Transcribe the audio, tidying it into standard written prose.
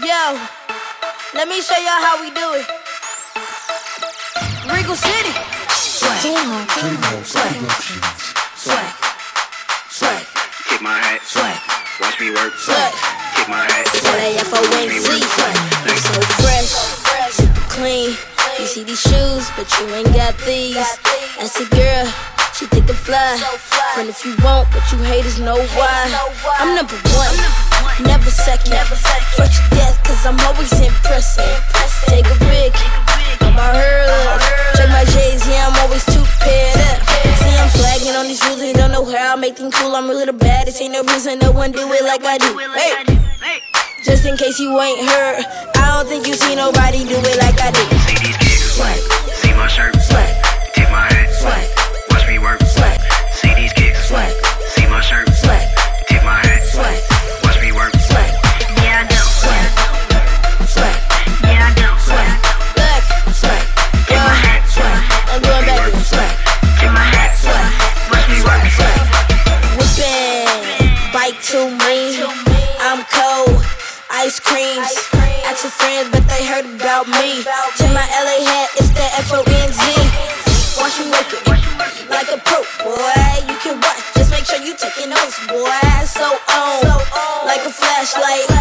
Yo, let me show y'all how we do it. Regal City. Swag. Swag. Swag. Swag. Kick my hat. Swag. Watch me work. Swag. Kick my hat. SWAG. I'm so fresh, super clean. You see these shoes, but you ain't got these. That's a girl, she think it fly. Friend if you want, but you haters know why. I'm number one, never second. First to death, cause I'm always impressive. Take a pic, on my hurl. Check my J's, yeah, I'm always too paired up. See, I'm swagging on these rules, they don't know how I make things cool. I'm really the baddest, ain't no reason no one do it like I do. Hey. Just in case you ain't heard, I don't think you see nobody do it like I do. See these kicks. Swag. See my shirt. Swag. Kick my hat. Swag. Watch me work. Swag. See these kicks. Swag. See my shirt. Swag. Kick my hat. Swag. Watch me work. Swag. Yeah, I do. Swag. Swag. Yeah, I do. Swag. Look. Swag. Kick my hat. Swag. I'm going back to swag. Kick my hat. Swag. Watch me work. Swag. Whippin'. Bike to me. I'm cold. Ice creams. Ask your friends, but they heard about me. To my LA hat, it's the FONZ. Watch me work it like a pro, boy. You can watch, just make sure you taking notes, boy. So on, like a flashlight.